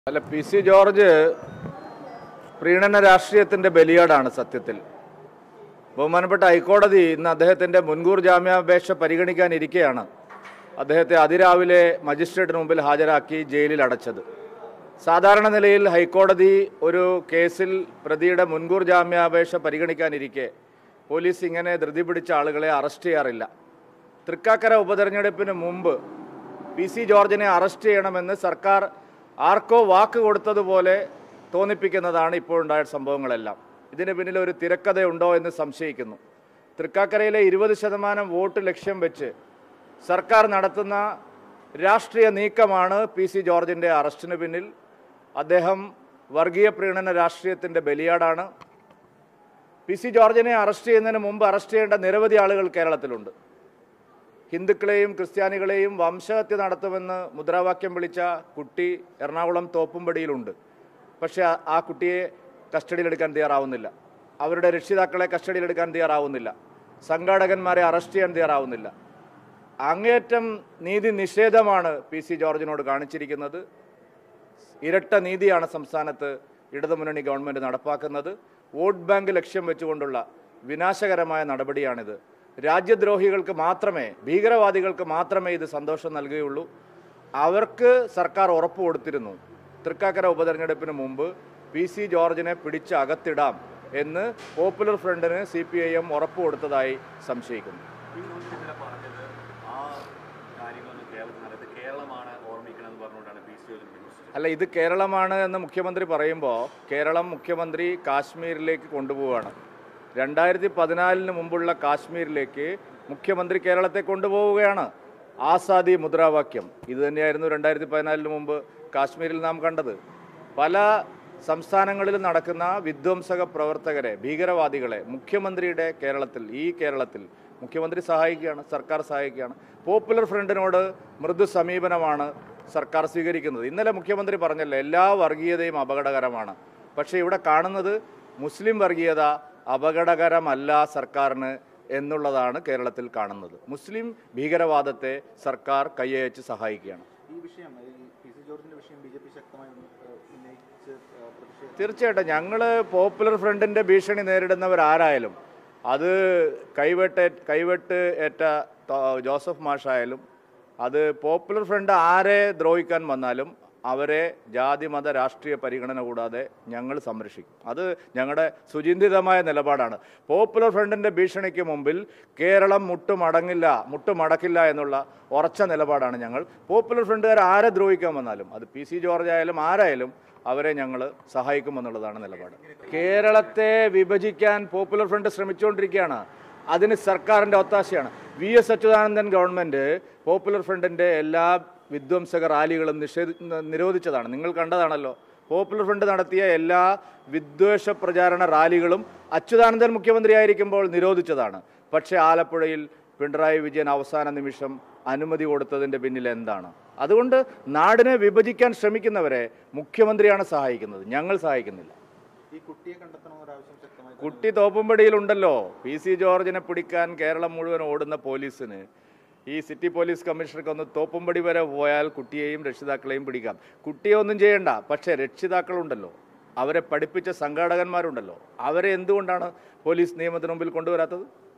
അല്ല, P C George പ്രീണന രാഷ്ട്രീയത്തിൻ്റെ ബലിയാടാണ് സത്യത്തിൽ. ബഹുമാനപ്പെട്ട ഹൈക്കോടതി ഇന്ന് അദ്ദേഹത്തിൻ്റെ മുൻകൂർ ജാമ്യാപേക്ഷ പരിഗണിക്കാനിരിക്കെയാണ് അദ്ദേഹത്തെ അതിരാവിലെ മജിസ്ട്രേറ്റിന് മുമ്പിൽ ഹാജരാക്കി ജയിലിൽ അടച്ചത്. സാധാരണ നിലയിൽ ഹൈക്കോടതി ഒരു കേസിൽ പ്രതിയുടെ മുൻകൂർ ജാമ്യാപേക്ഷ പരിഗണിക്കാനിരിക്കെ പോലീസ് ഇങ്ങനെ ധൃതി പിടിച്ച ആളുകളെ അറസ്റ്റ് ചെയ്യാറില്ല. തൃക്കാക്കര ഉപതെരഞ്ഞെടുപ്പിന് മുമ്പ് പി സി ജോർജിനെ അറസ്റ്റ് ചെയ്യണമെന്ന് സർക്കാർ ആർക്കോ വാക്ക് കൊടുത്തതുപോലെ തോന്നിപ്പിക്കുന്നതാണ് ഇപ്പോഴുണ്ടായ സംഭവങ്ങളെല്ലാം. ഇതിന് പിന്നിൽ ഒരു തിരക്കഥയുണ്ടോ എന്ന് സംശയിക്കുന്നു. തൃക്കാക്കരയിലെ 20% വോട്ട് ലക്ഷ്യം വെച്ച് സർക്കാർ നടത്തുന്ന രാഷ്ട്രീയ നീക്കമാണ് പി സി ജോർജിൻ്റെ അറസ്റ്റിന് പിന്നിൽ. അദ്ദേഹം വർഗീയ പ്രീണന രാഷ്ട്രീയത്തിൻ്റെ ബലിയാടാണ്. പി സി ജോർജിനെ അറസ്റ്റ് ചെയ്യുന്നതിന് മുമ്പ് അറസ്റ്റ് ചെയ്യേണ്ട നിരവധി ആളുകൾ കേരളത്തിലുണ്ട്. ഹിന്ദുക്കളെയും ക്രിസ്ത്യാനികളെയും വംശഹത്യ നടത്തുമെന്ന് മുദ്രാവാക്യം വിളിച്ച കുട്ടി എറണാകുളം തോപ്പുംപടിയിലുണ്ട്. പക്ഷേ ആ കുട്ടിയെ കസ്റ്റഡിയിലെടുക്കാൻ തയ്യാറാവുന്നില്ല. അവരുടെ രക്ഷിതാക്കളെ കസ്റ്റഡിയിലെടുക്കാൻ തയ്യാറാവുന്നില്ല. സംഘാടകന്മാരെ അറസ്റ്റ് ചെയ്യാൻ തയ്യാറാവുന്നില്ല. അങ്ങേയറ്റം നീതി നിഷേധമാണ് പി സി ജോർജിനോട് കാണിച്ചിരിക്കുന്നത്. ഇരട്ട നീതിയാണ് സംസ്ഥാനത്ത് ഇടതുമുന്നണി ഗവൺമെൻറ് നടപ്പാക്കുന്നത്. വോട്ട് ബാങ്ക് ലക്ഷ്യം വെച്ചുകൊണ്ടുള്ള വിനാശകരമായ നടപടിയാണിത്. രാജ്യദ്രോഹികൾക്ക് മാത്രമേ, ഭീകരവാദികൾക്ക് മാത്രമേ ഇത് സന്തോഷം നൽകുകയുള്ളൂ. അവർക്ക് സർക്കാർ ഉറപ്പ് കൊടുത്തിരുന്നു, തൃക്കാക്കര ഉപതെരഞ്ഞെടുപ്പിന് മുമ്പ് പി സി ജോർജിനെ പിടിച്ച് അകത്തിടാം എന്ന് പോപ്പുലർ ഫ്രണ്ടിന് CPIM ഉറപ്പ് കൊടുത്തതായി സംശയിക്കുന്നു. അല്ല, ഇത് കേരളമാണ് എന്ന് മുഖ്യമന്ത്രി പറയുമ്പോൾ കേരളം മുഖ്യമന്ത്രി കാശ്മീരിലേക്ക് കൊണ്ടുപോവുകയാണ്. 2014 മുമ്പുള്ള കാശ്മീരിലേക്ക് മുഖ്യമന്ത്രി കേരളത്തെ കൊണ്ടുപോവുകയാണ്. ആസാദി മുദ്രാവാക്യം ഇത് തന്നെയായിരുന്നു 2014 മുമ്പ് കാശ്മീരിൽ നാം കണ്ടത്. പല സംസ്ഥാനങ്ങളിലും നടക്കുന്ന വിധ്വംസക പ്രവർത്തകരെ, ഭീകരവാദികളെ മുഖ്യമന്ത്രിയുടെ കേരളത്തിൽ മുഖ്യമന്ത്രി സഹായിക്കുകയാണ്, സർക്കാർ സഹായിക്കുകയാണ്. പോപ്പുലർ ഫ്രണ്ടിനോട് മൃദു സമീപനമാണ് സർക്കാർ സ്വീകരിക്കുന്നത്. ഇന്നലെ മുഖ്യമന്ത്രി പറഞ്ഞല്ലോ, എല്ലാ വർഗീയതയും അപകടകരമാണ്. പക്ഷേ ഇവിടെ കാണുന്നത് മുസ്ലിം വർഗീയത അപകടകരമല്ല സർക്കാരിന് എന്നുള്ളതാണ് കേരളത്തിൽ കാണുന്നത്. മുസ്ലിം ഭീകരവാദത്തെ സർക്കാർ കൈയച്ച് സഹായിക്കുകയാണ്. തീർച്ചയായിട്ടും ഞങ്ങൾ പോപ്പുലർ ഫ്രണ്ടിൻ്റെ ഭീഷണി നേരിടുന്നവരാരായാലും, അത് കൈവെട്ട് ഏറ്റ ജോസഫ് മാഷായാലും, അത് പോപ്പുലർ ഫ്രണ്ട് ആരെ ദ്രോഹിക്കാൻ വന്നാലും അവരെ ജാതി മത രാഷ്ട്രീയ പരിഗണന കൂടാതെ ഞങ്ങൾ സംരക്ഷിക്കും. അത് ഞങ്ങളുടെ സുചിന്തിതമായ നിലപാടാണ്. പോപ്പുലർ ഫ്രണ്ടിൻ്റെ ഭീഷണിക്ക് മുമ്പിൽ കേരളം മുട്ടുമടക്കില്ല എന്നുള്ള ഉറച്ച നിലപാടാണ് ഞങ്ങൾ. പോപ്പുലർ ഫ്രണ്ടുകാർ ആരെ ദ്രോഹിക്കാൻ വന്നാലും, അത് പി സി ജോർജ് ആയാലും ആരായാലും, അവരെ ഞങ്ങൾ സഹായിക്കുമെന്നുള്ളതാണ് നിലപാട്. കേരളത്തെ വിഭജിക്കാൻ പോപ്പുലർ ഫ്രണ്ട് ശ്രമിച്ചുകൊണ്ടിരിക്കുകയാണ്. അതിന് സർക്കാരിൻ്റെ ഒത്താശയാണ്. VS അച്യുതാനന്ദൻ ഗവൺമെൻറ് പോപ്പുലർ ഫ്രണ്ടിൻ്റെ എല്ലാ വിധ്വംസക റാലികളും നിരോധിച്ചതാണ്. നിങ്ങൾ കണ്ടതാണല്ലോ. പോപ്പുലർ ഫ്രണ്ട് നടത്തിയ എല്ലാ വിദ്വേഷ പ്രചാരണ റാലികളും അച്യുതാനന്ദൻ മുഖ്യമന്ത്രിയായിരിക്കുമ്പോൾ നിരോധിച്ചതാണ്. പക്ഷേ ആലപ്പുഴയിൽ പിണറായി വിജയൻ അവസാന നിമിഷം അനുമതി കൊടുത്തതിൻ്റെ പിന്നിൽ എന്താണ്? അതുകൊണ്ട് നാടിനെ വിഭജിക്കാൻ ശ്രമിക്കുന്നവരെ മുഖ്യമന്ത്രിയാണ് സഹായിക്കുന്നത്, ഞങ്ങൾ സഹായിക്കുന്നില്ല. കുട്ടി തോപ്പുംപടിയിലുണ്ടല്ലോ. പി സി ജോർജിനെ പിടിക്കാൻ കേരളം മുഴുവൻ ഓടുന്ന പോലീസിന്, ഈ സിറ്റി പോലീസ് കമ്മീഷണർക്ക് ഒന്ന് തോപ്പുംപടി വരെ പോയാൽ കുട്ടിയെയും രക്ഷിതാക്കളെയും പിടിക്കാം. കുട്ടിയെ ഒന്നും ചെയ്യണ്ട, പക്ഷേ രക്ഷിതാക്കളുണ്ടല്ലോ, അവരെ പഠിപ്പിച്ച സംഘാടകന്മാരുണ്ടല്ലോ, അവരെ എന്തുകൊണ്ടാണ് പോലീസ് നിയമത്തിന് മുമ്പിൽ കൊണ്ടുവരാത്തത്?